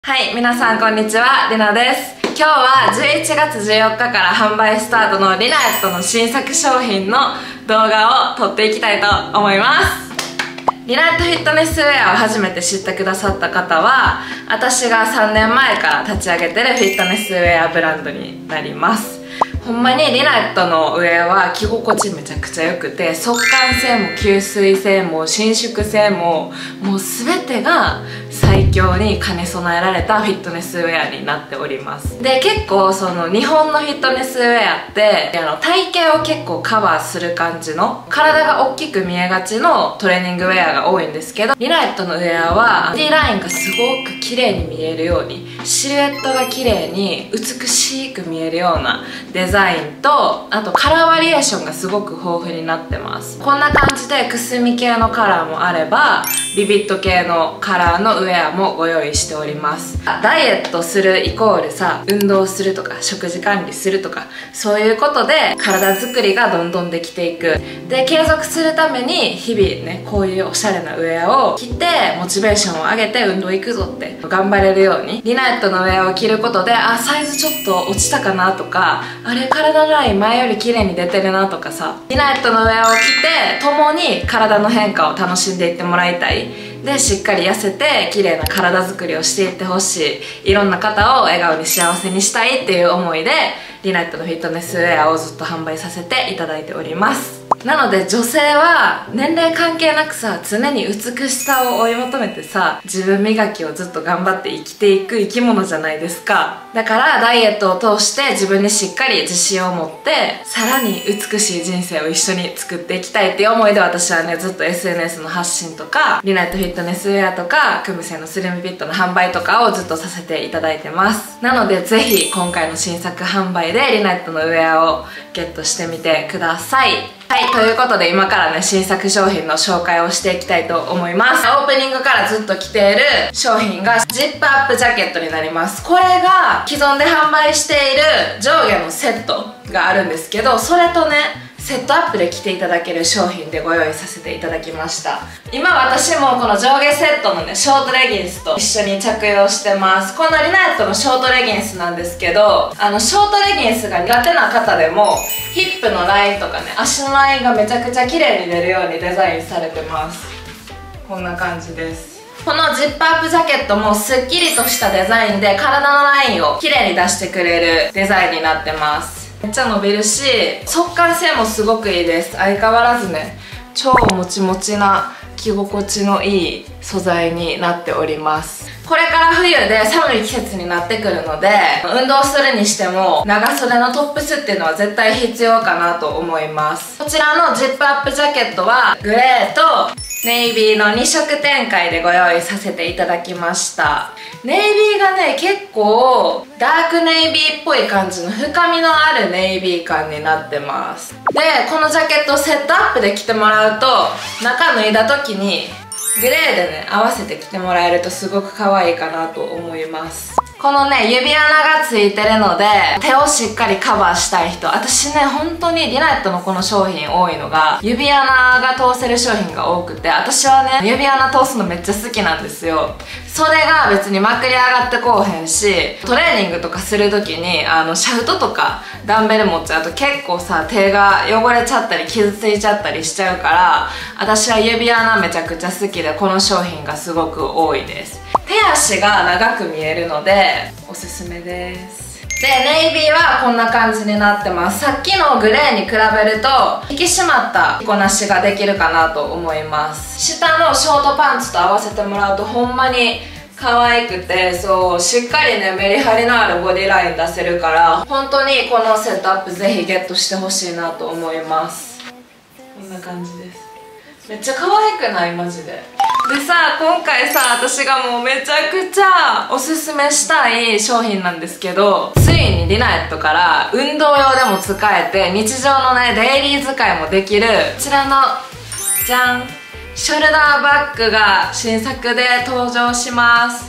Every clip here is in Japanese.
はい、皆さんこんにちは、りなです。今日は11月14日から販売スタートのリナエットの新作商品の動画を撮っていきたいと思います。リナエットフィットネスウェアを初めて知ってくださった方は、私が3年前から立ち上げてるフィットネスウェアブランドになります。ほんまにリナエットのウェアは着心地めちゃくちゃ良くて、速乾性も吸水性も伸縮性ももう全てが最強に兼ね備えられたフィットネスウェアになっております。で、結構その日本のフィットネスウェアって体型を結構カバーする感じの体が大きく見えがちのトレーニングウェアが多いんですけど、リナエットのウェアは D ラインがすごく綺麗に見えるように、シルエットが綺麗に美しく見えるようなデザインと、あとカラーバリエーションがすごく豊富になってます。こんな感じでくすみ系のカラーもあればビビッド系のカラーのウェアもご用意しております。ダイエットするイコールさ、運動するとか食事管理するとか、そういうことで体作りがどんどんできていく。で、継続するために日々ね、こういうおしゃれなウェアを着てモチベーションを上げて運動行くぞって頑張れるように、リナエットのウェアを着ることで、あ、サイズちょっと落ちたかなとか、あれ体のライン前より綺麗に出てるなとかさ、リナエットのウェアを着て共に体の変化を楽しんでいってもらいたい。で、しっかり痩せて綺麗な体作りをしていってほしい、いろんな方を笑顔に幸せにしたいっていう思いでリナエットのフィットネスウェアをずっと販売させていただいております。なので女性は年齢関係なくさ、常に美しさを追い求めてさ、自分磨きをずっと頑張って生きていく生き物じゃないですか。だからダイエットを通して自分にしっかり自信を持って、さらに美しい人生を一緒に作っていきたいっていう思いで、私はね、ずっと SNS の発信とかリナエットフィットネスウェアとかクムセのスリムフィットの販売とかをずっとさせていただいてます。なのでぜひ今回の新作販売でリナエットのウェアをゲットしてみてください。はい、ということで今からね、新作商品の紹介をしていきたいと思います。オープニングからずっと着ている商品がジップアップジャケットになります。これが既存で販売している上下のセットがあるんですけど、それとね、セットアップで着ていただける商品でご用意させていただきました。今私もこの上下セットのね、ショートレギンスと一緒に着用してます。このリナエットのショートレギンスなんですけど、ショートレギンスが苦手な方でもヒップのラインとかね、足のラインがめちゃくちゃ綺麗に出るようにデザインされてます。こんな感じです。このジップアップジャケットもすっきりとしたデザインで体のラインを綺麗に出してくれるデザインになってます。めっちゃ伸びるし、速乾性もすごくいいです。相変わらずね、超もちもちな着心地のいい素材になっております。これから冬で寒い季節になってくるので、運動するにしても長袖のトップスっていうのは絶対必要かなと思います。こちらのジップアップジャケットはグレーとネイビーの2色展開でご用意させていただきました。ネイビーがね、結構ダークネイビーっぽい感じの深みのあるネイビー感になってます。で、このジャケットをセットアップで着てもらうと、中脱いだ時にグレーでね、合わせて着てもらえるとすごく可愛いかなと思います。このね、指穴がついてるので手をしっかりカバーしたい人、私ね、本当にリナエットのこの商品多いのが指穴が通せる商品が多くて、私はね、指穴通すのめっちゃ好きなんですよ。それが別にまくり上がってこうへんし、トレーニングとかする時にシャフトとかダンベル持っちゃうと結構さ、手が汚れちゃったり傷ついちゃったりしちゃうから、私は指穴めちゃくちゃ好きで、この商品がすごく多いです。手足が長く見えるのでおすすめです。で、ネイビーはこんな感じになってます。さっきのグレーに比べると引き締まった着こなしができるかなと思います。下のショートパンツと合わせてもらうとほんまに可愛くて、そう、しっかりね、メリハリのあるボディライン出せるから、本当にこのセットアップぜひゲットしてほしいなと思います。こんな感じです。めっちゃ可愛くない？マジで。でさ、今回さ、私がもうめちゃくちゃおすすめしたい商品なんですけど、ついにリナエットから運動用でも使えて日常のね、デイリー使いもできるこちらのじゃん、ショルダーバッグが新作で登場します。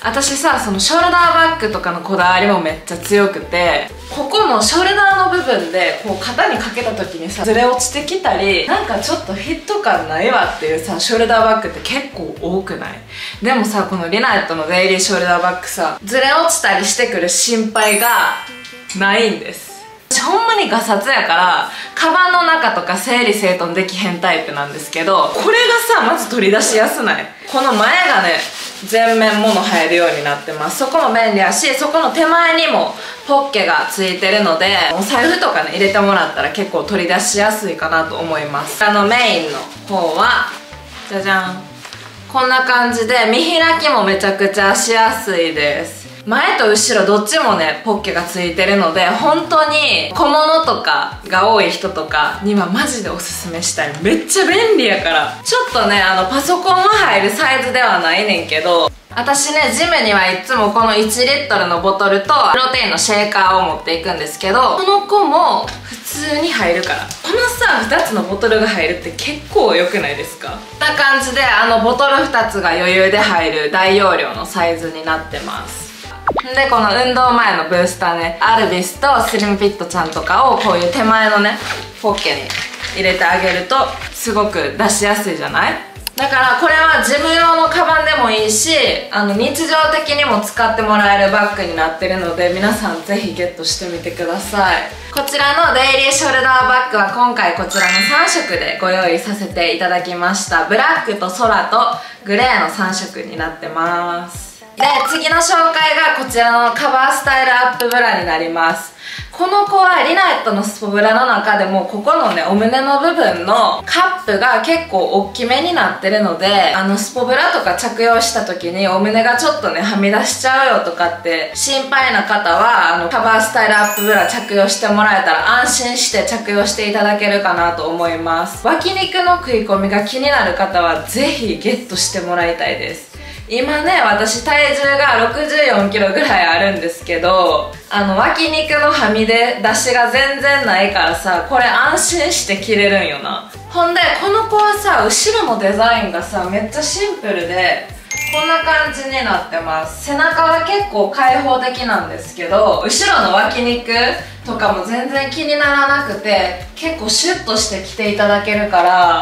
私さ、そのショルダーバッグとかのこだわりもめっちゃ強くて、ここのショルダーの部分でこう肩にかけた時にさ、ずれ落ちてきたり、なんかちょっとフィット感ないわっていうさ、ショルダーバッグって結構多くない？でもさ、このリナエットのデイリーショルダーバッグさ、ずれ落ちたりしてくる心配がないんです。私ほんまにガサツやから、カバンの中とか整理整頓できへんタイプなんですけど、これがさ、まず取り出しやすない？この前がね、全面物入るようになってます。そこも便利やし、そこの手前にもポッケがついてるので、お財布とかね入れてもらったら結構取り出しやすいかなと思います。メインの方はじゃじゃん、こんな感じで見開きもめちゃくちゃしやすいです。前と後ろどっちもねポッケがついてるので、本当に小物とかが多い人とかにはマジでおすすめしたい。めっちゃ便利やから。ちょっとねパソコンが入るサイズではないねんけど、私ねジムにはいつもこの1リットルのボトルとプロテインのシェーカーを持っていくんですけど、この子も普通に入るから、このさ2つのボトルが入るって結構良くないですか？こんな感じでボトル2つが余裕で入る大容量のサイズになってます。でこの運動前のブースターね、アルビスとスリムフィットちゃんとかをこういう手前のねポッケに入れてあげるとすごく出しやすいじゃない？だからこれはジム用のカバンでもいいし、日常的にも使ってもらえるバッグになってるので、皆さんぜひゲットしてみてください。こちらのデイリーショルダーバッグは今回こちらの3色でご用意させていただきました。ブラックと空とグレーの3色になってます。で次の紹介がこちらのカバースタイルアップブラになります。この子はリナエットのスポブラの中でもここのねお胸の部分のカップが結構大きめになってるので、スポブラとか着用した時にお胸がちょっとねはみ出しちゃうよとかって心配な方はカバースタイルアップブラ着用してもらえたら安心して着用していただけるかなと思います。脇肉の食い込みが気になる方はぜひゲットしてもらいたいです。今ね私体重が64キロぐらいあるんですけど、脇肉のはみ出しが全然ないからさ、これ安心して着れるんよな。ほんでこの子はさ後ろのデザインがさめっちゃシンプルでこんな感じになってます。背中は結構開放的なんですけど、後ろの脇肉とかも全然気にならなくて結構シュッとして着ていただけるから、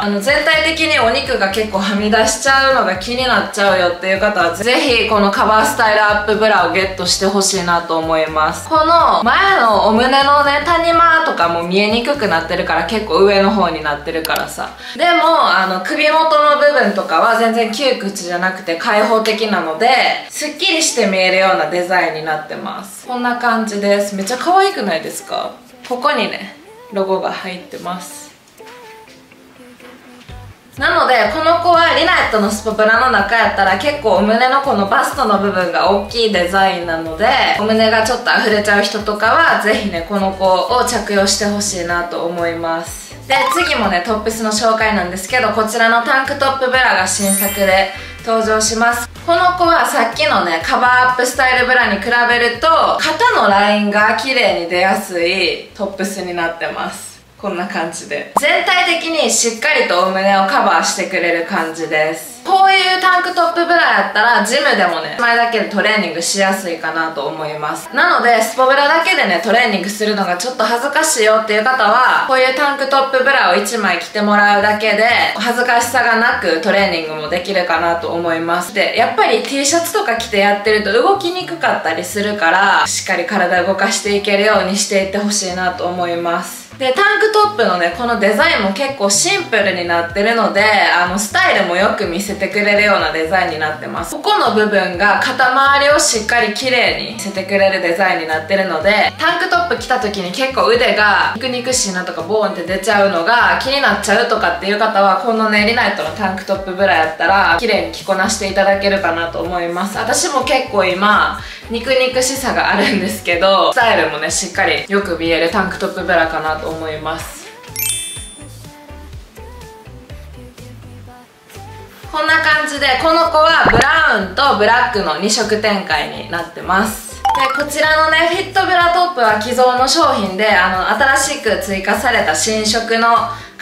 全体的にお肉が結構はみ出しちゃうのが気になっちゃうよっていう方はぜひこのカバースタイルアップブラをゲットしてほしいなと思います。この前のお胸のね谷間とかも見えにくくなってるから、結構上の方になってるからさ。でも首元の部分とかは全然窮屈じゃなくて開放的なので、すっきりして見えるようなデザインになってます。こんな感じです。めっちゃ可愛くないですか？ここにねロゴが入ってます。なのでこの子はリナエットのスポブラの中やったら結構お胸のこのバストの部分が大きいデザインなので、お胸がちょっと溢れちゃう人とかはぜひねこの子を着用してほしいなと思います。で次もねトップスの紹介なんですけど、こちらのタンクトップブラが新作で登場します。この子はさっきのねカバーアップスタイルブラに比べると肩のラインが綺麗に出やすいトップスになってます。こんな感じで全体的にしっかりとお胸をカバーしてくれる感じです。こういうタンクトップブラやったらジムでもね前だけでトレーニングしやすいかなと思います。なのでスポブラだけでねトレーニングするのがちょっと恥ずかしいよっていう方はこういうタンクトップブラを1枚着てもらうだけで恥ずかしさがなくトレーニングもできるかなと思います。でやっぱり T シャツとか着てやってると動きにくかったりするから、しっかり体動かしていけるようにしていってほしいなと思います。でタンクトップのねこのデザインも結構シンプルになってるので、スタイルもよく見せてくれるようなデザインになってます。ここの部分が肩周りをしっかり綺麗に見せてくれるデザインになってるので、タンクトップ着た時に結構腕が肉々しいなとかボーンって出ちゃうのが気になっちゃうとかっていう方は、このねリナエットのタンクトップブラやったら綺麗に着こなしていただけるかなと思います。私も結構今肉々しさがあるんですけど、スタイルもねしっかりよく見えるタンクトップブラかなと思います。こんな感じでこの子はブラウンとブラックの2色展開になってます。でこちらのねフィットブラトップは既存の商品で新しく追加された新色の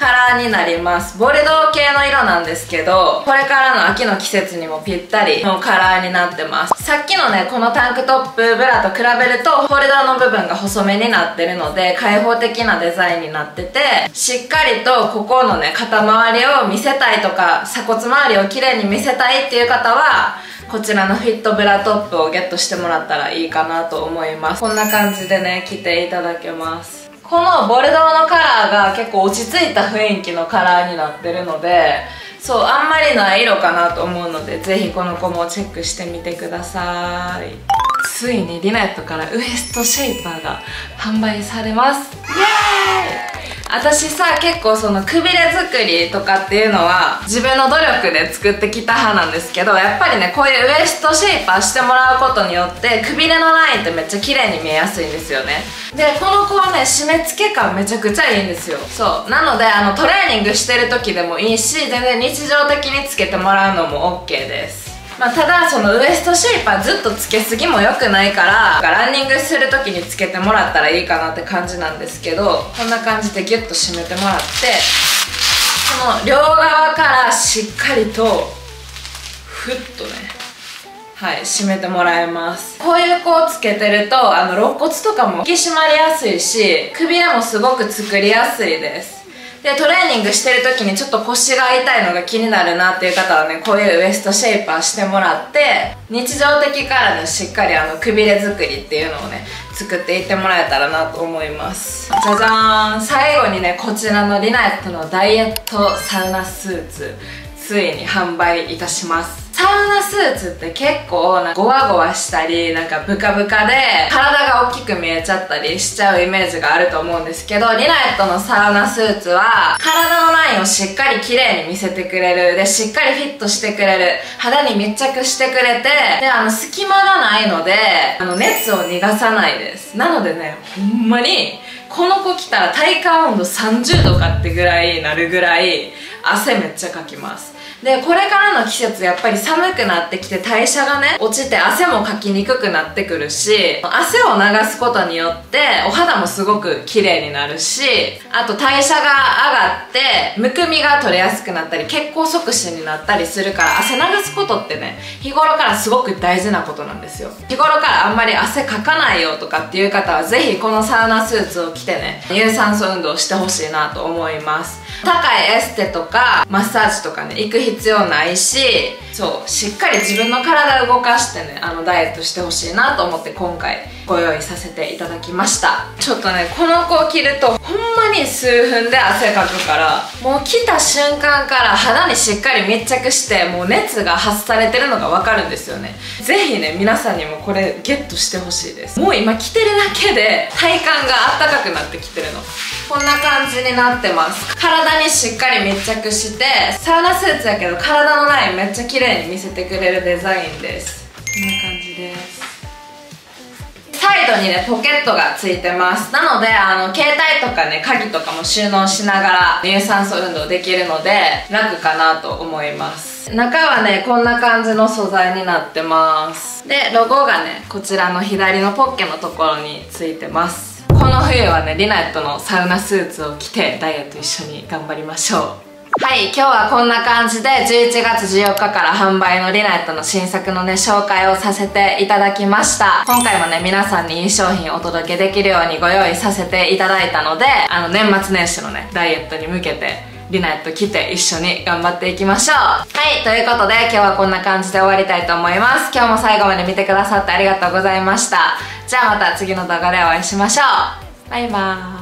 カラーになります。ボルドー系の色なんですけど、これからの秋の季節にもぴったりのカラーになってます。さっきのね、このタンクトップブラと比べるとホルダーの部分が細めになってるので開放的なデザインになってて、しっかりとここのね、肩周りを見せたいとか鎖骨周りを綺麗に見せたいっていう方はこちらのフィットブラトップをゲットしてもらったらいいかなと思います。こんな感じでね、着ていただけます。このボルドーのカラーが結構落ち着いた雰囲気のカラーになってるので、そう、あんまりない色かなと思うので、ぜひこの子もチェックしてみてください。ついにリナットからウエストシェイパーが販売されます。イエーイ！私さ、結構そのくびれ作りとかっていうのは自分の努力で作ってきた派なんですけど、やっぱりね、こういうウエストシェイパーしてもらうことによってくびれのラインってめっちゃ綺麗に見えやすいんですよね。で、この子はね、締め付け感めちゃくちゃいいんですよ。そうなのでトレーニングしてる時でもいいし、全然日常的につけてもらうのも OK です。まあ、ただそのウエストシェイパーずっとつけすぎも良くないから、ランニングする時につけてもらったらいいかなって感じなんですけど、こんな感じでギュッと締めてもらって、この両側からしっかりとふっとね、はい、締めてもらえます。こういう子をつけてると肋骨とかも引き締まりやすいし、くびれもすごく作りやすいです。で、トレーニングしてる時にちょっと腰が痛いのが気になるなっていう方はね、こういうウエストシェイパーしてもらって日常的からね、しっかりくびれ作りっていうのをね、作っていってもらえたらなと思います。じゃじゃーん、最後にね、こちらのリナットのダイエットサウナスーツ、ついに販売いたします。サウナスーツって結構ゴワゴワしたり、なんかブカブカで体が大きく見えちゃったりしちゃうイメージがあると思うんですけど、リナットのサウナスーツは体のラインをしっかり綺麗に見せてくれる。で、しっかりフィットしてくれる。肌に密着してくれて、で、隙間がないので熱を逃がさないです。なのでね、ほんまにこの子着たら体感温度30度かってぐらいなるぐらい汗めっちゃかきます。で、これからの季節やっぱり寒くなってきて代謝がね、落ちて汗もかきにくくなってくるし、汗を流すことによってお肌もすごく綺麗になるし、あと代謝が上がってむくみが取れやすくなったり血行促進になったりするから、汗流すことってね、日頃からすごく大事なことなんですよ。日頃からあんまり汗かかないよとかっていう方はぜひこのサウナスーツを着てね、有酸素運動をしてほしいなと思います。高いエステとかマッサージとかね、行く必要ないし、そう、しっかり自分の体を動かしてね、ダイエットしてほしいなと思って今回ご用意させていただきました。ちょっとね、この子を着るとほんまに数分で汗かくから、もう着た瞬間から肌にしっかり密着して、もう熱が発されてるのがわかるんですよね。ぜひね、皆さんにもこれゲットしてほしいです。もう今着てるだけで体感があったかくなってきてるの。こんな感じになってます。体にしっかり密着して、サウナスーツやけど体のラインめっちゃ綺麗に見せてくれるデザインです。こんな感じです。サイドにね、ポケットがついてます。なので携帯とかね、鍵とかも収納しながら有酸素運動できるので楽かなと思います。中はね、こんな感じの素材になってます。で、ロゴがね、こちらの左のポッケのところについてます。この冬はね、リナットのサウナスーツを着てダイエット一緒に頑張りましょう。はい、今日はこんな感じで11月14日から販売のリナットの新作のね、紹介をさせていただきました。今回もね、皆さんにいい商品をお届けできるようにご用意させていただいたので、年末年始のね、ダイエットに向けてリナット着て一緒に頑張っていきましょう。はい、ということで今日はこんな感じで終わりたいと思います。今日も最後まで見てくださってありがとうございました。じゃあまた次の動画でお会いしましょう。バイバーイ。